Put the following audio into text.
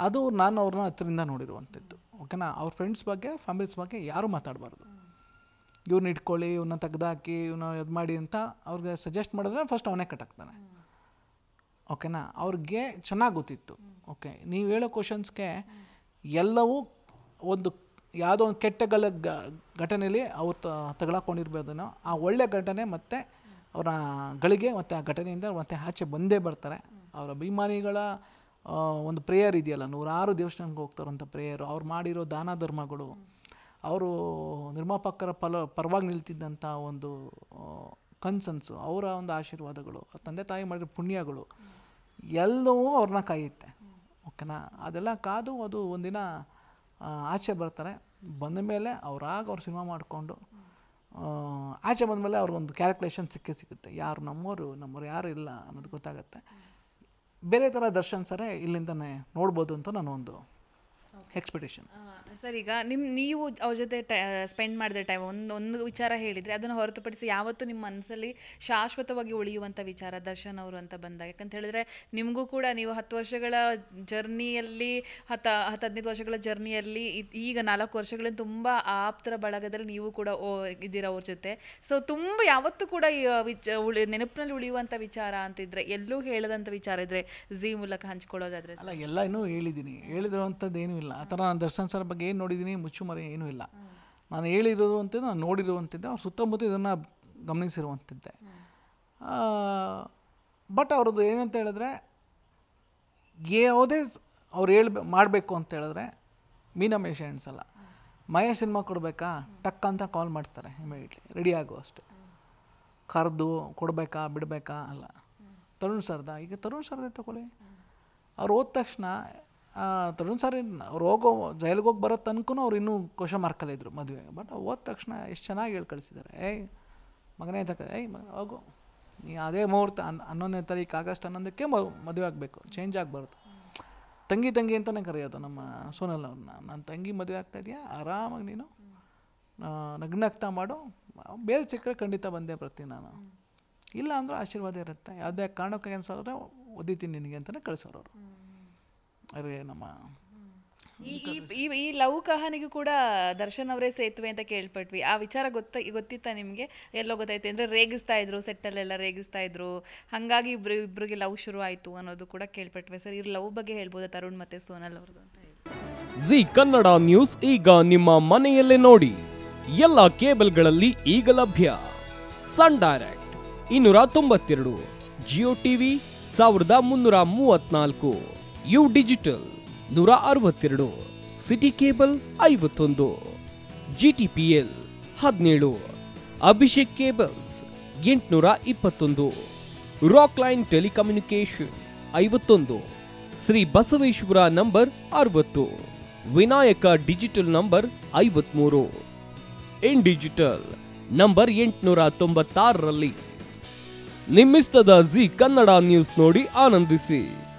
ಅದು ನಾನು ಅವ್ರನ್ನ ಹತ್ತಿರದಿಂದ ನೋಡಿರುವಂಥದ್ದು. ಓಕೆನಾ. ಅವ್ರ ಫ್ರೆಂಡ್ಸ್ ಬಗ್ಗೆ ಫ್ಯಾಮಿಲೀಸ್ ಬಗ್ಗೆ ಯಾರೂ ಮಾತಾಡಬಾರ್ದು. ಇವ್ರನ್ನ ಇಟ್ಕೊಳ್ಳಿ, ಇವ್ರನ್ನ ತೆಗ್ದಾಕಿ, ಇವನ್ನ ಇದು ಮಾಡಿ ಅಂತ ಅವ್ರಿಗೆ ಸಜೆಸ್ಟ್ ಮಾಡಿದ್ರೆ ಫಸ್ಟ್ ಅವನೇ ಕಟ್ಟಾಗ್ತಾನೆ. ಓಕೆನಾ. ಅವ್ರಿಗೆ ಚೆನ್ನಾಗಿ ಗೊತ್ತಿತ್ತು. ಓಕೆ, ನೀವು ಹೇಳೋ ಕ್ವಶನ್ಸ್ಗೆ ಎಲ್ಲವೂ ಒಂದು ಯಾವುದೋ ಒಂದು ಕೆಟ್ಟ ಘಟನೆಯಲ್ಲಿ ಅವ್ರು ತಗೊಳಕೊಂಡಿರ್ಬೋದೇನೋ, ಆ ಒಳ್ಳೆ ಘಟನೆ ಮತ್ತು ಅವರ ಗಳಿಗೆ ಮತ್ತು ಆ ಘಟನೆಯಿಂದ ಮತ್ತೆ ಆಚೆ ಬಂದೇ ಬರ್ತಾರೆ. ಅವರ ಅಭಿಮಾನಿಗಳ ಒಂದು ಪ್ರೇಯರ್ ಇದೆಯಲ್ಲ, 106 ದೇವಸ್ಥಾನಕ್ಕೆ ಹೋಗ್ತಾರಂಥ ಪ್ರೇಯರು, ಅವ್ರು ಮಾಡಿರೋ ದಾನ ಧರ್ಮಗಳು, ಅವರು ನಿರ್ಮಾಪಕರ ಪರವಾಗಿ ನಿಲ್ತಿದ್ದಂಥ ಒಂದು ಕನ್ಸನ್ಸು, ಅವರ ಒಂದು ಆಶೀರ್ವಾದಗಳು, ತಂದೆ ತಾಯಿ ಮಾಡಿರೋ ಪುಣ್ಯಗಳು ಎಲ್ಲವೂ ಅವ್ರನ್ನ ಕಾಯುತ್ತೆ. ಓಕೆನಾ. ಅದೆಲ್ಲ ಕಾದು ಅದು ಒಂದಿನ ಆಚೆ ಬರ್ತಾರೆ. ಬಂದ ಮೇಲೆ ಅವ್ರು ಸಿನಿಮಾ ಮಾಡಿಕೊಂಡು ಆಚೆ ಬಂದಮೇಲೆ ಅವ್ರಿಗೊಂದು ಕ್ಯಾಲ್ಕುಲೇಷನ್ ಸಿಗುತ್ತೆ, ಯಾರು ನಮ್ಮವರು ಯಾರು ಇಲ್ಲ ಅನ್ನೋದು ಗೊತ್ತಾಗುತ್ತೆ. ಬೇರೆ ಥರ ದರ್ಶನ್ ಸರೇ ಇಲ್ಲಿಂದನೇ ನೋಡ್ಬೋದು ಅಂತ ನಾನು ಒಂದು ಎಕ್ಸ್ಪೆಕ್ಟೇಷನ್. ಸರ್, ಈಗ ನೀವು ಅವ್ರ ಜೊತೆ ಸ್ಪೆಂಡ್ ಮಾಡಿದ ಟೈಮ್ ಒಂದು ವಿಚಾರ ಹೇಳಿದರೆ, ಅದನ್ನು ಹೊರತುಪಡಿಸಿ ಯಾವತ್ತೂ ನಿಮ್ಮ ಮನಸ್ಸಲ್ಲಿ ಶಾಶ್ವತವಾಗಿ ಉಳಿಯುವಂಥ ವಿಚಾರ ದರ್ಶನ್ ಅವರು ಅಂತ ಬಂದಾಗ, ಯಾಕಂತ ಹೇಳಿದ್ರೆ ನಿಮಗೂ ಕೂಡ ನೀವು 10 ವರ್ಷಗಳ ಜರ್ನಿಯಲ್ಲಿ 15 ವರ್ಷಗಳ ಜರ್ನಿಯಲ್ಲಿ ಈಗ 4 ವರ್ಷಗಳಿಂದ ತುಂಬ ಆಪ್ತರ ಬಳಗದಲ್ಲಿ ನೀವು ಕೂಡ ಇದ್ದೀರ ಅವ್ರ ಜೊತೆ. ಸೊ ತುಂಬ ಯಾವತ್ತೂ ಕೂಡ ನೆನಪಿನಲ್ಲಿ ಉಳಿಯುವಂಥ ವಿಚಾರ ಅಂತಿದ್ರೆ, ಎಲ್ಲೂ ಹೇಳದಂಥ ವಿಚಾರ ಇದ್ದರೆ ಝೀ ಮೂಲಕ ಹಂಚ್ಕೊಳ್ಳೋದಾದ್ರೆ? ಅಲ್ಲ, ಎಲ್ಲ ಇನ್ನೂ ಹೇಳಿದಿರುವಂಥದ್ದು ಏನೂ ಇಲ್ಲ. ಆ ಥರ ನಾನು ದರ್ಶನ್ ಸರ್ ಬಗ್ಗೆ ಏನು ನೋಡಿದ್ದೀನಿ ಮುಚ್ಚುಮರೆ ಏನೂ ಇಲ್ಲ. ನಾನು ಹೇಳಿರೋವಂಥದ್ದು, ನಾನು ನೋಡಿರುವಂಥದ್ದೆ, ಅವ್ರ ಸುತ್ತಮುತ್ತ ಇದನ್ನು ಗಮನಿಸಿರುವಂಥದ್ದೆ. ಬಟ್ ಅವ್ರದ್ದು ಏನಂತ ಹೇಳಿದ್ರೆ, ಯಾವುದೇ ಅವ್ರು ಮಾಡಬೇಕು ಅಂತ ಹೇಳಿದ್ರೆ ಮೀನಮೇಷ ಎಣಿಸಲ್ಲ. ಮಹೇಶ್ ಸಿನಿಮಾ ಕೊಡಬೇಕಾ, ಟಕ್ ಅಂತ ಕಾಲ್ ಮಾಡಿಸ್ತಾರೆ, ಇಮಿಡಿಯೇಟ್ಲಿ ರೆಡಿ ಆಗೋ ಅಷ್ಟೆ. ಕರೆದು ಕೊಡಬೇಕಾ ಬಿಡಬೇಕಾ ಅಲ್ಲ. ತರುಣ್ ಸರ್ದ, ಈಗ ತರುಣ್ ಸರ್ದೇ ತಗೊಳ್ಳಿ, ಅವ್ರು ಹೋದ ತಕ್ಷಣ ತರುಣ್ ಸರ್ ಅವ್ರು ಜೈಲಿಗೆ ಹೋಗಿ ಬರೋ ತನಕೂ ಅವ್ರು ಇನ್ನೂ ಕ್ವಶನ್ ಮಾರ್ಕಲ್ಲಿದ್ದರು ಮದುವೆಗೆ. ಬಟ್ ಹೋದ ತಕ್ಷಣ ಎಷ್ಟು ಚೆನ್ನಾಗಿ ಹೇಳಿ ಕಳಿಸಿದ್ದಾರೆ. ಮಗನೇ ಹೋಗು, ನೀ ಅದೇ ಮುಹೂರ್ತ 11ನೇ ತಾರೀಕು ಆಗಸ್ಟ್ 11ಕ್ಕೆ ಮದುವೆ ಆಗಬೇಕು, ಚೇಂಜ್ ಆಗಿ ಬರುತ್ತೆ. ತಂಗಿ ಅಂತಲೇ ಕರೆಯೋದು ನಮ್ಮ ಸೋನಲ್ ಅವ್ರನ್ನ. ನನ್ನ ತಂಗಿ ಮದುವೆ ಆಗ್ತಾಯಿದೆಯಾ, ಆರಾಮಾಗಿ ನೀನು ನಗ್ನಾಗ್ತಾ ಮಾಡು, ಬೇರೆ ಸಿಕ್ಕರೆ ಖಂಡಿತ ಬಂದೇ ಬರ್ತೀನಿ ನಾನು, ಇಲ್ಲ ಅಂದ್ರೆ ಆಶೀರ್ವಾದ ಇರುತ್ತೆ, ಯಾವುದೇ ಕಾರಣಕ್ಕೆ ಅನ್ಸೋದ್ರೆ ಓದಿತೀನಿ ನಿನಗೆ ಅಂತಲೇ ಕಳಿಸೋರು ಅವರು. ಅರೆ ನಮ್ಮ ಈ ಲವ್ ಕಹಾನಿಗೂ ಕೂಡ ದರ್ಶನ್ ಅವರೇ ಸೇತುವೆ ಅಂತ ಕೇಳ್ಪಟ್ವಿ. ಆ ವಿಚಾರ ಗೊತ್ತಿತ್ತಾ ನಿಮಗೆ? ಎಲ್ಲೋ ಗೊತ್ತಾಯ್ತು ಅಂದರೆ ರೇಗಿಸ್ತಾ ಇದ್ರು, ಸೆಟ್ಟಲ್ಲೆಲ್ಲ ರೇಗಿಸ್ತಾ ಇದ್ರು, ಹಾಗಾಗಿ ಇಬ್ಬರಿಗೆ ಲವ್ ಶುರು ಆಯಿತು ಅನ್ನೋದು ಕೂಡ ಕೇಳ್ಪಟ್ವಿ. ಸರ್, ಈ ಲವ್ ಬಗ್ಗೆ ಹೇಳ್ಬೋದಾ ತರುಣ್ ಮತ್ತೆ ಸೋನಲ್ ಅವ್ರದ್ದು ಅಂತ ಹೇಳಿ? ಜಿ ಕನ್ನಡ ನ್ಯೂಸ್ ಈಗ ನಿಮ್ಮ ಮನೆಯಲ್ಲೇ ನೋಡಿ. ಎಲ್ಲ ಕೇಬಲ್ಗಳಲ್ಲಿ ಈಗ ಲಭ್ಯ. Sun Direct 292, Jio TV 1334, U digital 162, city cable 51, GTPL 17, Abhishek cables 821, rock line telecommunication 51, Shri Basaveshwara number 60, Vinayaka digital number 53, in digital number 896ರಲ್ಲಿ. ನಿಮ್ಮಿಸ್ತದ ಜಿ ಕನ್ನಡ ನ್ಯೂಸ್ ನೋಡಿ ಆನಂದಿಸಿ.